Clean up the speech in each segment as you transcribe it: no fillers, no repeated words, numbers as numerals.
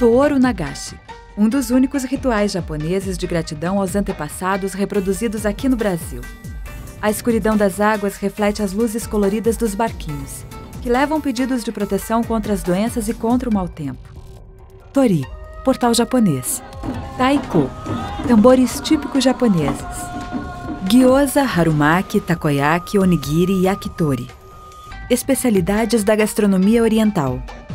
Tooro Nagashi, um dos únicos rituais japoneses de gratidão aos antepassados reproduzidos aqui no Brasil. A escuridão das águas reflete as luzes coloridas dos barquinhos, que levam pedidos de proteção contra as doenças e contra o mau tempo. Tori, portal japonês. Taiko, tambores típicos japoneses. Gyoza, harumaki, takoyaki, onigiri e yakitori. Especialidades da gastronomia oriental.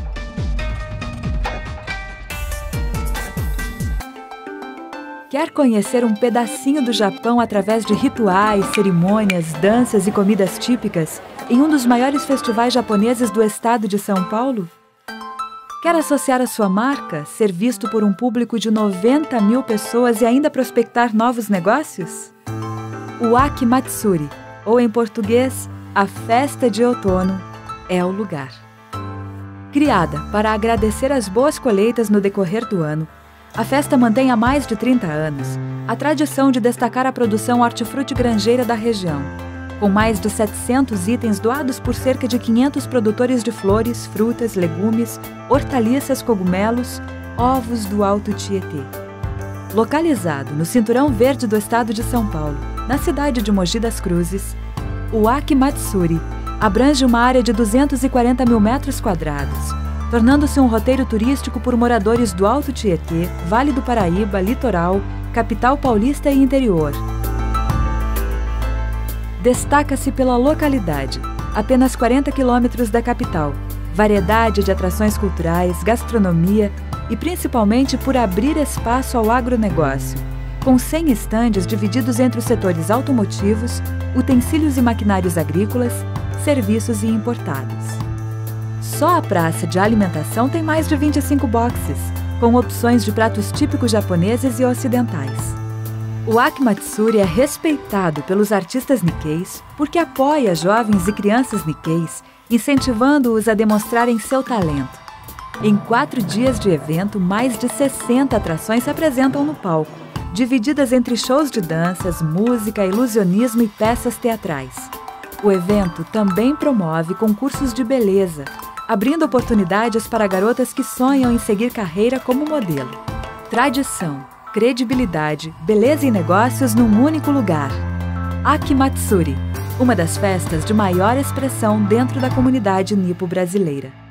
Quer conhecer um pedacinho do Japão através de rituais, cerimônias, danças e comidas típicas em um dos maiores festivais japoneses do estado de São Paulo? Quer associar a sua marca, ser visto por um público de 90 mil pessoas e ainda prospectar novos negócios? O Akimatsuri, ou em português, a Festa de Outono, é o lugar. Criada para agradecer as boas colheitas no decorrer do ano, a festa mantém há mais de 30 anos a tradição de destacar a produção hortifruti granjeira da região, com mais de 700 itens doados por cerca de 500 produtores de flores, frutas, legumes, hortaliças, cogumelos, ovos do Alto Tietê. Localizado no cinturão verde do estado de São Paulo, na cidade de Mogi das Cruzes, o Akimatsuri abrange uma área de 240 mil metros quadrados, tornando-se um roteiro turístico por moradores do Alto Tietê, Vale do Paraíba, Litoral, Capital Paulista e Interior. Destaca-se pela localidade, apenas 40 quilômetros da capital, variedade de atrações culturais, gastronomia e principalmente por abrir espaço ao agronegócio, com 100 estandes divididos entre os setores automotivos, utensílios e maquinários agrícolas, serviços e importados. Só a praça de alimentação tem mais de 25 boxes, com opções de pratos típicos japoneses e ocidentais. O Akimatsuri é respeitado pelos artistas nikkeis porque apoia jovens e crianças nikkeis, incentivando-os a demonstrarem seu talento. Em 4 dias de evento, mais de 60 atrações se apresentam no palco, divididas entre shows de danças, música, ilusionismo e peças teatrais. O evento também promove concursos de beleza, abrindo oportunidades para garotas que sonham em seguir carreira como modelo. Tradição, credibilidade, beleza e negócios num único lugar. Akimatsuri, uma das festas de maior expressão dentro da comunidade nipo-brasileira.